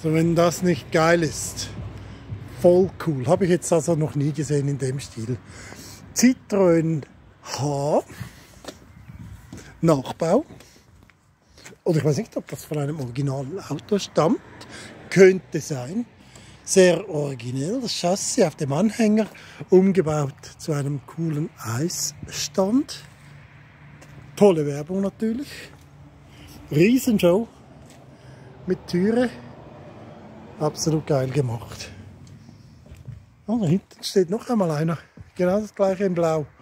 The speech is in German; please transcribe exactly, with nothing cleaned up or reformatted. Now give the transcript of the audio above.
So, wenn das nicht geil ist. Voll cool. Habe ich jetzt also noch nie gesehen in dem Stil. Citroën H. Nachbau. Oder ich weiß nicht, ob das von einem originalen Auto stammt. Könnte sein. Sehr originell. Das Chassis auf dem Anhänger umgebaut zu einem coolen Eisstand. Tolle Werbung natürlich. Riesenshow mit Türe. Absolut geil gemacht. Oh, da hinten steht noch einmal einer. Genau das gleiche in Blau.